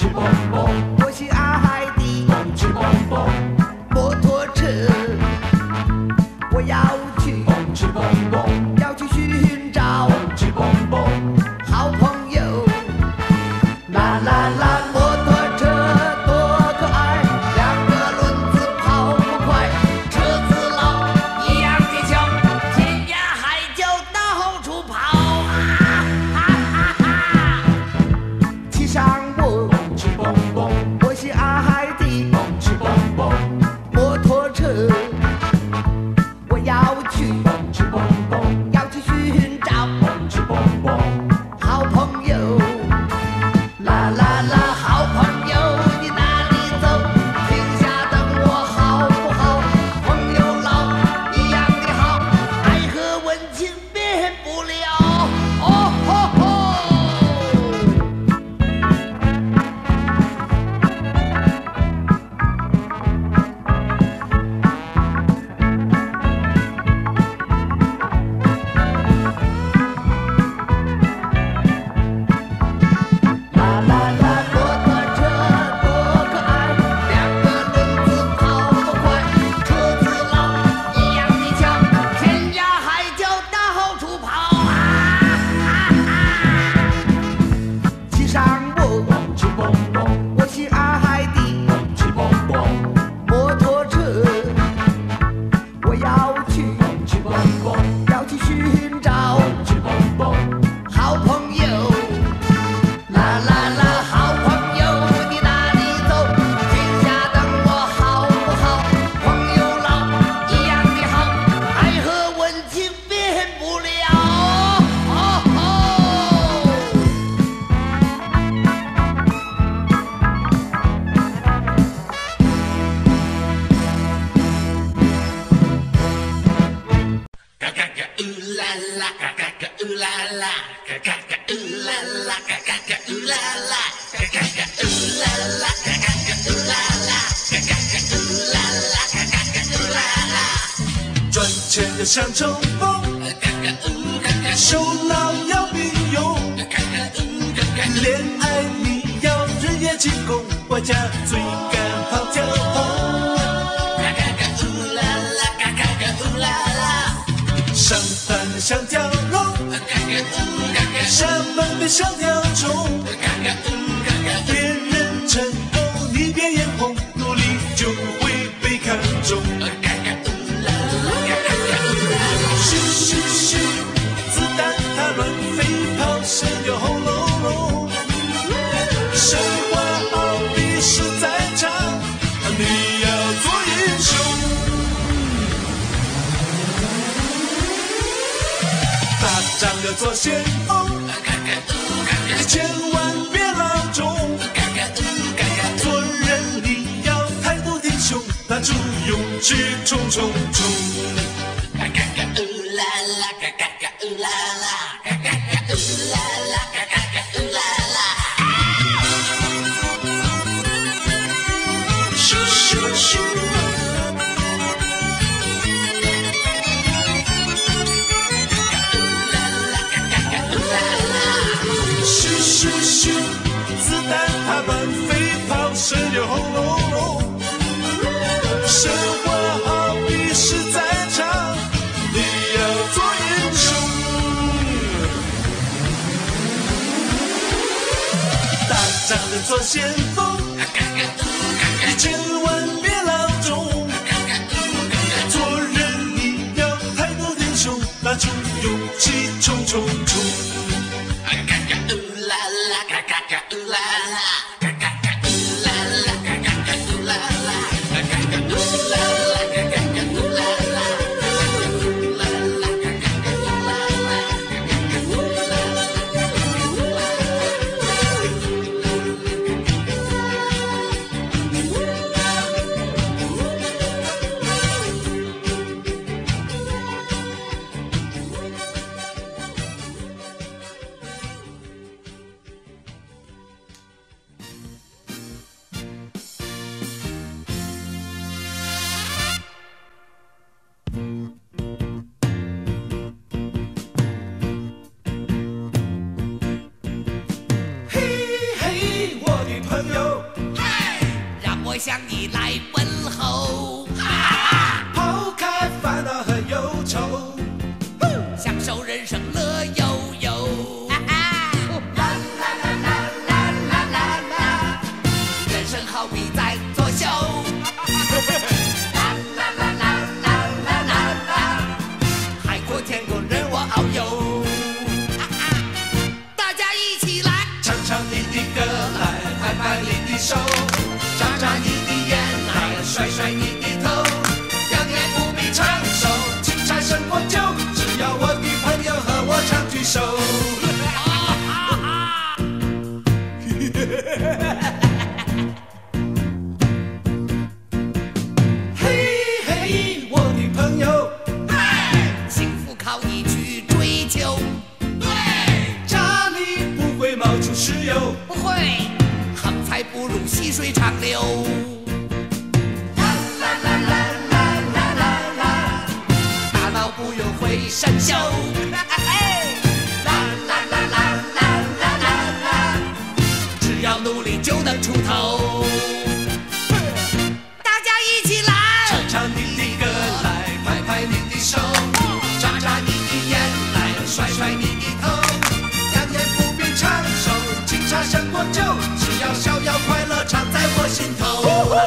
吃蹦蹦， 我喜爱海底蹦吃蹦蹦， 摩托车，我要去蹦吃蹦蹦， 要去寻找蹦吃蹦蹦， 好朋友。啦啦啦，摩托车多可爱，两个轮子跑不快，车子老一样的巧，天涯海角到处跑啊！哈哈哈！骑上我， 蹦吃蹦蹦， 我喜爱海底蹦吃蹦蹦， 摩托车，我要去蹦吃蹦蹦， 要去寻找蹦吃蹦蹦， 好朋友。啦啦啦，好朋友，你哪里走？停下等我好不好？朋友老一样的好，爱和温情变不了。哦吼吼！啦啦啦，摩托车多可爱，两个轮子跑不快，车子老一样的巧，天涯海角到处跑啊！哈哈！骑上我， 蹦吃蹦蹦， 我喜爱海底蹦吃蹦蹦， 摩托车，我要去蹦吃蹦蹦， 要去寻找蹦吃蹦蹦， 好朋友。啦啦啦，好朋友，你哪里走？停下等我好不好？朋友老一样的好，爱和温情变不了。哦吼！ 嘎嘎嘎ooh la la，嘎嘎嘎 ooh la la，嘎嘎嘎 ooh la la，嘎嘎嘎 ooh la la，嘎嘎嘎 ooh la la，嘎嘎嘎 ooh la la，嘎嘎嘎 ooh la la，嘎嘎嘎 ooh la la。 赚钱要像冲锋， 嘎嘎 ooh 嘎嘎手脑要并用， 嘎嘎 ooh 嘎嘎恋爱你要日夜进攻，外加追赶跑交通。 嘎嘎嘎 ooh la la，嘎嘎嘎 ooh la la， 上班像条龙， 嘎嘎 ooh 嘎嘎下班别像条虫。 嘎嘎 ooh 嘎嘎别人成功，你别眼红，努力就会被看中。 嘎嘎 ooh la la，嘎嘎嘎 ooh la la。 咻咻咻，子弹它乱飞，炮声又轰隆隆。生活好比是战场，你要做英雄。打仗要做先锋， 嘎嘎 ooh 嘎嘎千万别老中。 嘎嘎 ooh 嘎嘎做人你要态度挺胸，拿出勇气冲冲冲。 嘎嘎嘎 ooh la la，嘎嘎嘎 ooh la la，嘎嘎嘎 ooh la la，嘎嘎嘎 ooh la la。 咻咻咻，咻咻咻，子弹它乱飞，炮声又轰隆隆。生活好比是战场，你要做英雄。打仗的做先锋，你千万别老中。做人你要态度挺胸，拿出勇气冲冲冲。 嘎嘎 ooh la la，嘎嘎嘎 ooh la la，嘎嘎嘎 ooh la la，嘎嘎嘎 ooh la la，嘎嘎嘎 ooh la la，嘎嘎嘎 ooh la la，嘎嘎嘎 ooh la la，嘎嘎嘎 ooh la la，嘎嘎嘎 ooh la la。 我向你来问候。 抛开烦恼和忧愁， 享受人生乐悠悠。啦啦啦啦啦啦啦啦，人生好比在作秀。啦啦啦啦啦啦啦啦，海阔天空任我遨游。大家一起来， 唱唱你的歌来，拍拍你的手，眨眨你的眼来，甩甩你的头，养眼不必长寿，青菜胜过酒，只要我的朋友和我常聚首。嘿嘿，我的朋友， 幸福靠你去追求。 家里不会冒出石油， 不会，横财不入细水长流。啦啦啦啦啦啦啦啦，大脑不用会生锈。啦啦啦啦啦啦啦啦，只要努力就能出头。大家一起来， 唱唱你的歌来，拍拍你的手，眨眨你的眼来，甩甩你的头，养眼不必长寿，青茶胜过酒，只要逍遥快乐常在我心头。